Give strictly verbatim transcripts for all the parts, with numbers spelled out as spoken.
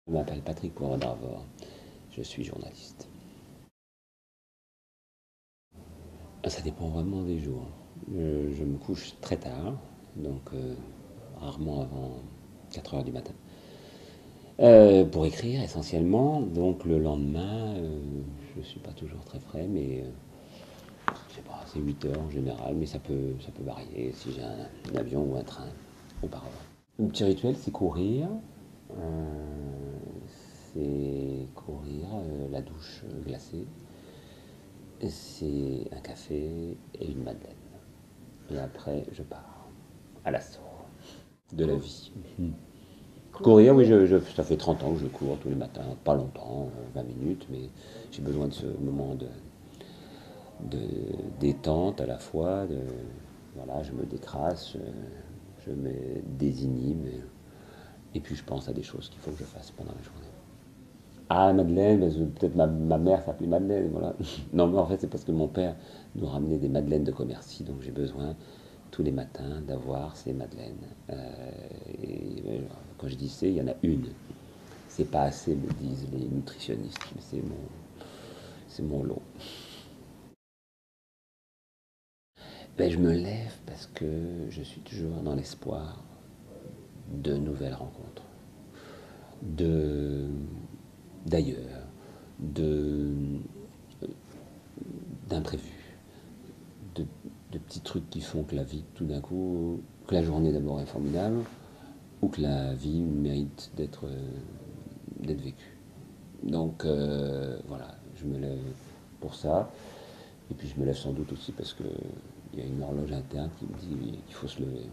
Je m'appelle Patrick Poivre-d'Arvor, je suis journaliste. Ça dépend vraiment des jours. Je, je me couche très tard, donc euh, rarement avant quatre heures du matin, euh, pour écrire essentiellement. Donc le lendemain, euh, je ne suis pas toujours très frais, mais euh, je sais pas, c'est huit heures en général, mais ça peut, ça peut varier si j'ai un, un avion ou un train auparavant. Le petit rituel, c'est courir. Euh, c'est courir, euh, la douche euh, glacée. C'est un café et une madeleine. Et après, je pars à l'assaut de la vie. Mhm. Courir, oui, je, je- ça fait trente ans que je cours tous les matins, pas longtemps, euh, vingt minutes, mais j'ai besoin de ce moment de, de détente à la fois. De, voilà, je me décrasse, je, je me désinhibe, et, et puis je pense à des choses qu'il faut que je fasse pendant la journée. Ah, Madeleine, parce que peut-être ma, ma mère s'appelait Madeleine, voilà. Non, mais en fait, c'est parce que mon père nous ramenait des madeleines de commercy, donc j'ai besoin tous les matins d'avoir ces madeleines. Euh, et, euh, quand je dis c'est, il y en a une. C'est pas assez, me disent les nutritionnistes, mais c'est mon, c'est mon lot. Ben, je me lève parce que je suis toujours dans l'espoir de nouvelles rencontres, de d'ailleurs, de d'imprévus, de, de petits trucs qui font que la vie, tout d'un coup, que la journée d'abord est formidable, ou que la vie mérite d'être euh, d'être vécue. Donc euh, voilà, je me lève pour ça. Et puis je me lève sans doute aussi parce que il y a une horloge interne qui me dit qu'il faut se lever.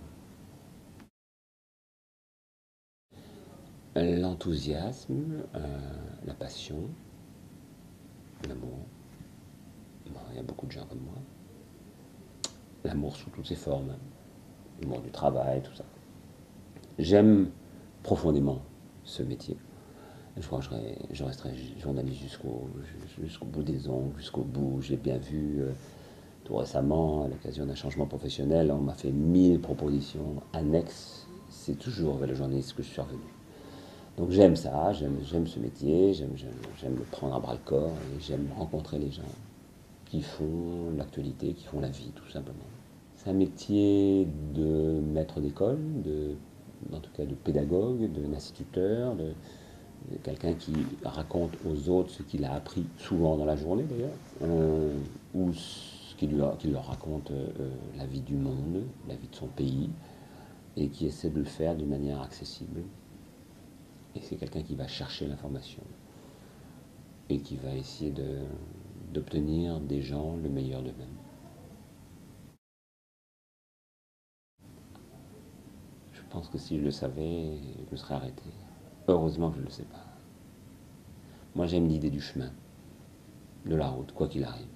L'enthousiasme, euh, la passion, l'amour. Bon, il y a beaucoup de gens comme moi. L'amour sous toutes ses formes. L'amour du travail, tout ça. J'aime profondément ce métier. Je crois que je, je resterai journaliste jusqu'au jusqu'au bout des ongles, jusqu'au bout. J'ai bien vu euh, tout récemment, à l'occasion d'un changement professionnel, on m'a fait mille propositions annexes. C'est toujours vers le journaliste que je suis revenu. Donc j'aime ça, j'aime, j'aime ce métier, j'aime, j'aime, j'aime le prendre à bras le corps et j'aime rencontrer les gens qui font l'actualité, qui font la vie tout simplement. C'est un métier de maître d'école, de, en tout cas de pédagogue, d'instituteur, de, de quelqu'un qui raconte aux autres ce qu'il a appris souvent dans la journée d'ailleurs, euh, ou ce qui, lui, qui leur raconte euh, la vie du monde, la vie de son pays, et qui essaie de le faire d'une manière accessible. Et c'est quelqu'un qui va chercher l'information et qui va essayer de, d'obtenir des gens le meilleur d'eux-mêmes. Je pense que si je le savais, je me serais arrêté. Heureusement que je ne le sais pas. Moi j'aime l'idée du chemin, de la route, quoi qu'il arrive.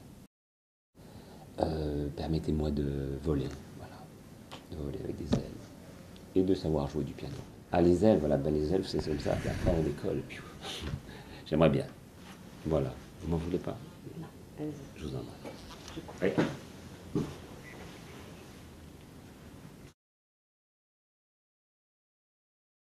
Euh, permettez-moi de voler, voilà, de voler avec des ailes et de savoir jouer du piano. Ah les ailes, voilà, ben les ailes c'est comme ça, puis après on décolle. J'aimerais bien. Voilà, vous m'en voulez pas? Je vous en prie. Oui.